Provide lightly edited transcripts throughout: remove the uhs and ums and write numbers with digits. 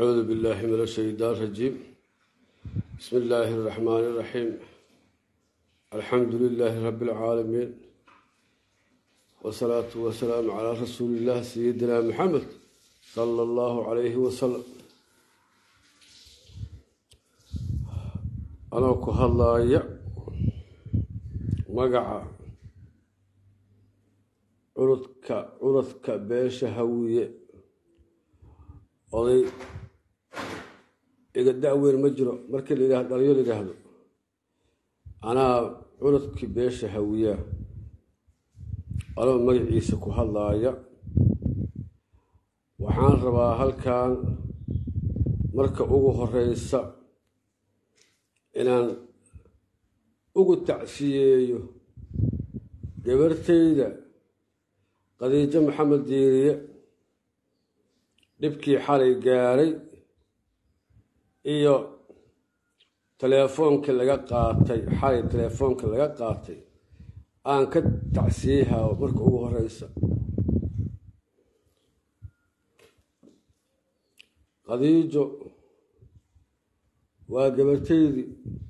أعوذ بالله من الشيطان الرجيم. بسم الله الرحمن الرحيم. الحمد لله رب العالمين، والصلاة والسلام على رسول الله سيدنا محمد صلى الله عليه وسلم. أنا كهلايا مقع عرضك بيش هوية oday iga da'weyn ma jiro markii la yiraahdo dhaliyo la yiraahdo anaa cunadkii beesha hawiya anoo magaciisa ku hadlaaya waxaan rabaa halkan marka ugu horeysa inaan ugu tacsiyeeyo gabartayda Khadiijo Maxamed Diiriye dhibkii xalay gaaray iyo telefoonka laga qaatay xalay telefoonka laga qaatay aan ka tacsiyaha marka ugu horeysa. Khadiijo waa gabartaydii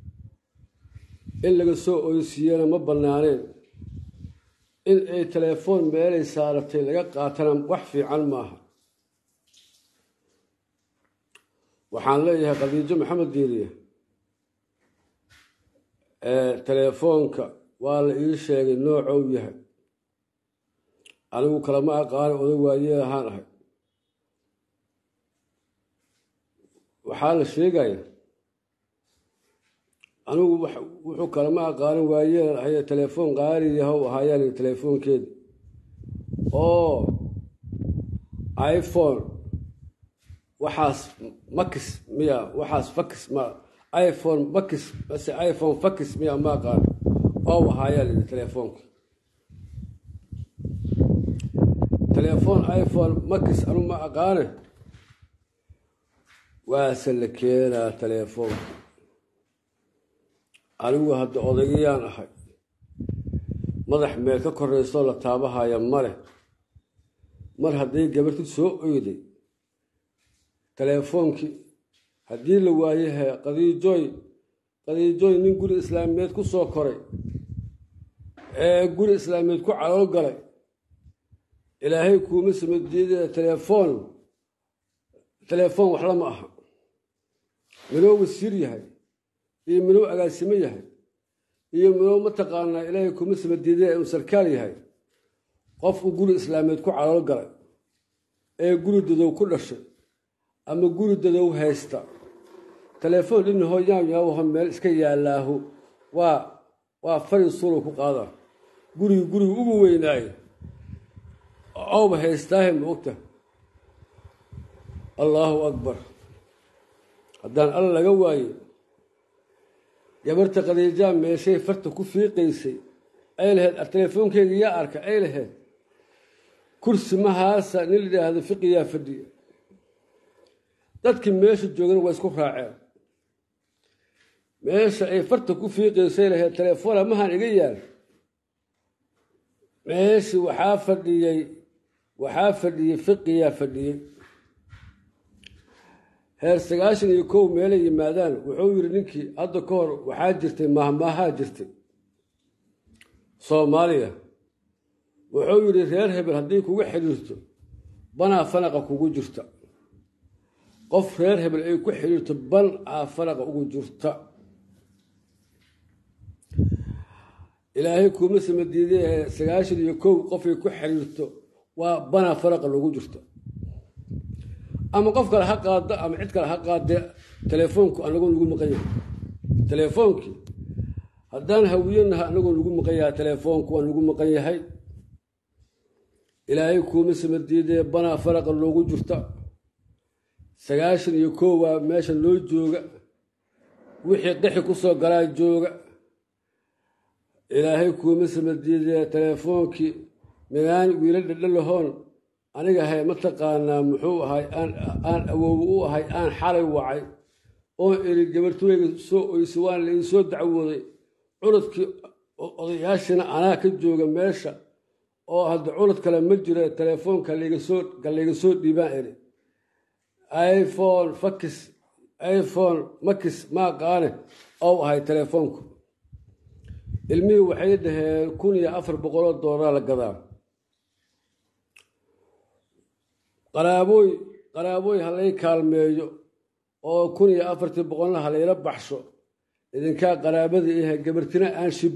in laga soo oysiiyana ma banaaneen in ay telefoon meelay saaratay laga qaatana wax fiican maaha. waxaan leeyahay Khadiijo Maxamed Diiriye telefoonka waa la ii sheegay noocuu yahay anigu kalama aqaan oday waayeel ahaan ahay. waxaa la sheegaya anigu wuxuu kalama aqaan waayeel ahay telefoon qaali yahow ahaayeen telefoonkeeda oo iPhone waxaas max miya waxaas fax ma iPhone max bas iPhone fax miya ma qaan oo haayay telefoonka telefoon iPhone max anu ma aqaan waa salkeena telefoon anigu hadda odagayaan ahay madax meel ka koreyso la taabahaya mare mar haday gabartu soo oyday telefoonki haddii la waayahay Khadiijo nin guri islaameed ku soo koray guri islaameed ku calool galay ilaahay kuuma samadiiday telefoon wax lama aha minuu wasiir yahay iyo minuu agaasimo yahay iyo minuu mataqaanaa ilaahay kuuma samadiiday uu sarkaal yahay qof guri islaameed ku calool galay guri dadow ku dhashay ama guri dadow haysta telefoon in hooyaan yaa meel iska yaalaahu waa fariin soo ku qaada guri ugu weynaay oo haystaa moogta. Allahu akbar. haddaan alla laga waayo gabarta Khadiijo meeshay farta ku fiiqaysay ay lahayd telefoonkeega yaa arka ay lahayd kursi ma haasa nin la yiraahdo fiqiya fadhiya dadkii meesha joogan way isku raaceen meesha ay farta ku fiiqaysay lahayd telefoon amahan iga yaal meesha waxaa fadhiyay fiqiya fadhiyay heer 91 meelay yimaadaan wuxuu yiri ninkii hadda ka hor waxaa jirtay mahmaha jirtay Soomaaliya wuxuu yiri reer hebel haddii kugu xiriirto banaa fanaqa kugu jirta qof reer hebel ay ku xiriirto ban fanaqa ugu jirta ilaahay kuuma samadiiday 91 qof ay ku xiriirto waa banaa fanaqa lagu jirta ama qof kale ha qaado ama cid kale ha qaade telefoonku anagu lagu maqayo telefoonki haddaan hawiyanaha anagu lagu maqayaa telefoonku waa lagu maqan yahay ilaahay kuuma samadiiday banaa fanaqa lagu jirta 91 waa meesha loo jooga wixii qixi ku soo galaa jooga ilaahay kuuma samadiiday telefoonki meelaan wiilal dhalahoon aniga hay ma taqaanaa muxuu ahay aan awoow u ahay aan xalay wacay oo iri gabartooyga soo oyswaan la soo dacwooday cunadkii odayaashina anaa ka jooga meesha oo hadda cunad kale ma jiro telefoonka laga soo dhiibaan iri ايفون فكس ايفون مكس ما قانه او هاي تليفونك المي وحيده كون يا أفر بقولات دولار لقضاء قرابوي هلاي كالميو oo 1400 halayla baxsho idinka qaraabada ee gabartina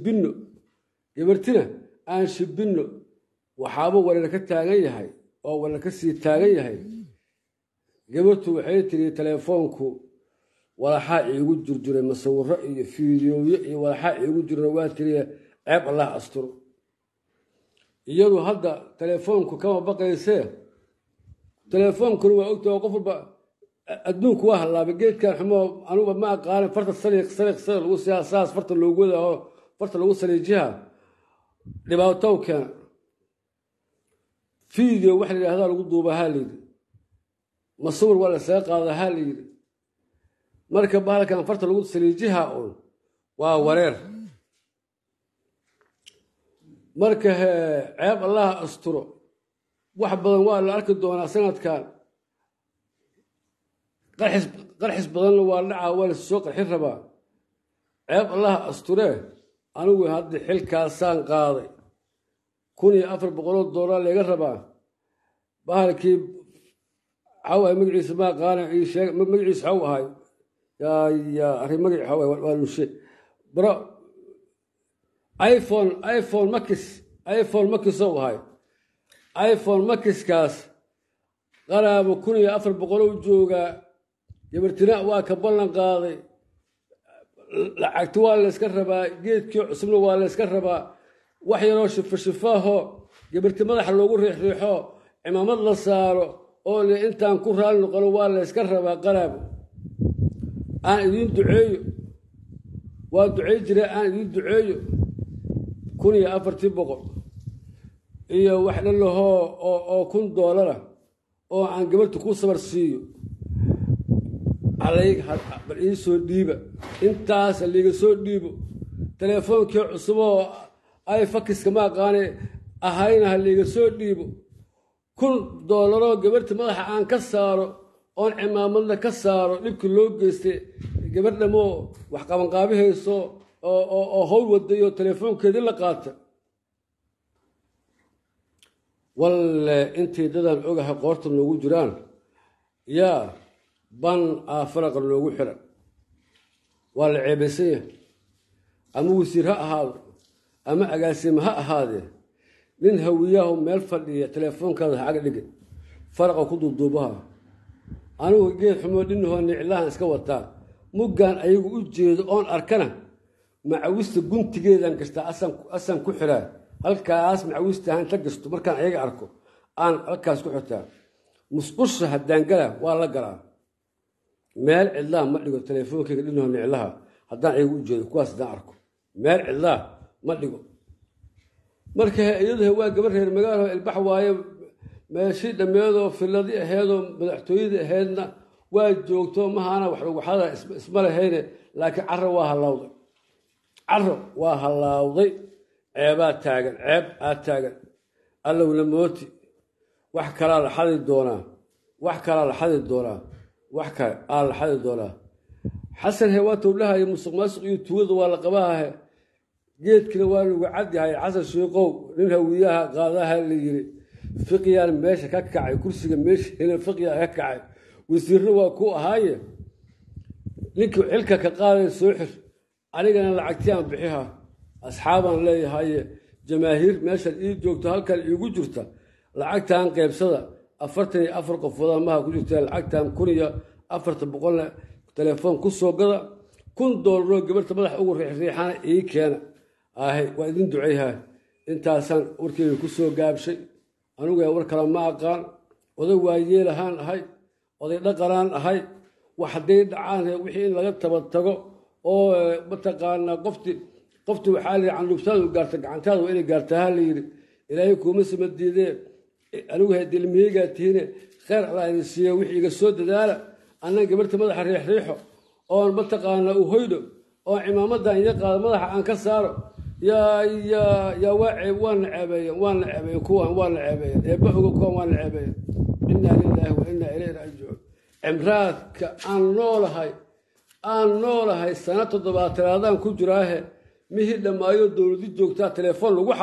aan shibino waxaaba wala ka taagan yahay oo wala ka sii taagan yahay gabartu waxay tiri telefoonku walaxa igu jirjiray masawiro iyo fiidiyoyo iyo walaxa igu jiray waa tiri ceeb Allah asturo iyadu hadda telefoonku kama baqaysay telefoonku waa ogtoo qof walba adduunku waa halaabay geedkan xumo anuba ma aqaan farta sariiq lagu siyaasaas farta loogu wadaho farta lagu sariijiha dhibaato keen fiideo wax la yiraahdo lagu duuba halid masawir wala saaqada halid marka bahalkan farta lagu sariijiha oo waa wareer marka ceeb Allah asturo wax badan waa la arki doonaa sanadkan qarxis badan waa dhaca wala soo qarxin raba ceeb Allah asture anigu hadda xilkaasaan qaaday $1400 laga rabaa bahalkii xaway magaciisa ma qaana ii sheeg magaciisa xaw ahay ya arrin magaciisa xaway waa lushe bro iPhone Max oo ahay iPhone Max kaas qaraabo $1400 jooga gabartina waa ka ballan qaaday lacagtu waa la iska rabaa geedkii cusubna waa la iska rabaa wax yaroo shifaaho gabarti madaxa loogu riixo cimaamad la saaro oo intaan ku raali noqon waa la iska rabaa qaraabo aan idin duceeyo waa duceey jiray aan idin duceeyo $1400 iyo wax dhan laho oo $1 oo aan gabartu ku sabar siiyo عليك بالإنسان ديبة أنت اللي يسوي ديبه تلفون كي عصبه أي فكس كما قاني أهينها اللي يسوي ديبه كل $1 قبرت ملح عن كساره أون عمامنا كساره لبك اللوج يستي قبرنا مو وحقا من قابه يسو أو هول وديو تلفون كذي لقاته ولا أنت دادان أوجه قارت النوجو جيران يا بان فرق لوgu xiran waa la ceebisay ama wasiir ha ahaado ama agaasimo ha ahaadee nin hawiyaha meel fadhiya telefoonkaada xaga dhigay farqa ku duuduubaha anigu geed xumo dhinho niclahan iska wataa mugaan ayagu u jeedo oon arkana macawista guntigeedan kasta asan ku xiraa halkaas macawista aan ta gasto markaan ayaga arko aan halkaas ku xirtaa musqusha hadaan gala waa la galaa meel cidlaa ma dhigo teleefoonkayga dhinho niclaha haddaan ayagu u jeedo kuwaas haddaan arko meel cidlaa ma dhigo marka iyadu waa gabar reer magaalo ilbax waaye meeshii dhammeedoo filladii aheedoo madaxtooyadii aheedna waa joogto mahaana wax lagu xada isma lahayne laakiin carro waa halaawday ceebaa taagan ceeb aad taagan allowna mooti wax kalaa la xadi doonaa wax kale la xadi doonaa xasan waa towlaha iyo musuqmaasuq iyo tuugada waa la qabaaha geedkina waa lagu cadyahay xasan shiiqow nin hawiyaha qaadaha la yiri fiqiyaan meesha ka kacay kursiga meesha fiqiya ka kacay wasiirna waa ku ahaaye ninkii xilka ka qaaday soo xir anigana lacagtiyaan bixiha asxaabaan leeyahay jamaahiir meesha ii joogto halkan iigu jirta lacagtaan qaybsada 44 qofood ma ku jirta lacagtan $1400 telefoon ku soo gada $1 gabarta madax ugu riixana ii keena waa idin duceeyahay intaasan warkayga ku soo gaabshay anigu war kala ma aqaan oday waayeelahan ahay oday dhaqanaan ahay wax haday dhacaan wixii in laga tago oo mataqaana qofti waxaa la candubtaadu gaarta gacantaadu inay gaartaa la yiri ilaahay kuma samadiidee anigu hadii ilmiyga tiine khayr Allah idin siiyo wixii iga soo dadaala anna gabarta madaxa riixo oo mataqaana u hoydo oo cimaamadan iyo qaad madaxa aan ka saaro يا واعي وانا عباية كوان وانا عباية يبقوا كوان وانا عباية إنا لله وإنا إليه راجعون cimraadka aan noolahay sana 7 ku jiraahe mihii dhammaayo dowladii joogtaa telefoon lagu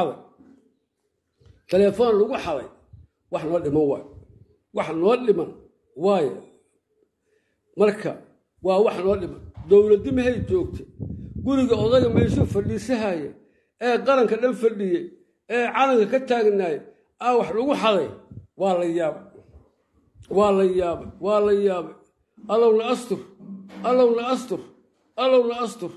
xaday wax noo dhiman waaye marka waa wax noo dhiman dowladii mahay joogtay guriga odaga meeshu fadhiisahaya ee qaranka dhan fadhiyay ee calanka ka taagnaay wax lagu xaday waa la yaabay allowna astur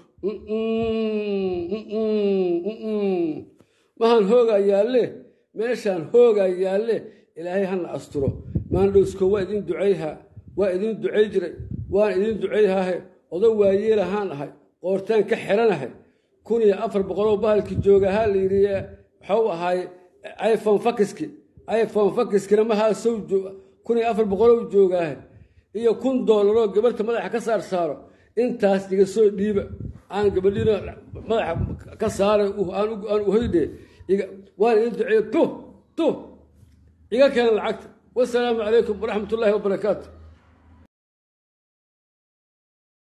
mahan hoogaa yaalle meeshaan hoogaa yaalle ilaahay hana asturo maandhowsko waa idin ducay jiray waan idin ducayhaahe oday waayeelahaan ahay qoortaan ka xiranahay 1400 bahalkii joogahaa la yidhi waxuu ahaay iphone fakiskina mahaa sow 1400 joogaahe iyo $1 gabarta madaxa ka saaro intaas iga soo dhiiba aan gabadhiina madaxa ka saaray aan uhoydhe waan idin duceeyo iga keenan lacagta wasalaamu calaykum waraxmatullaahi wabarakaatu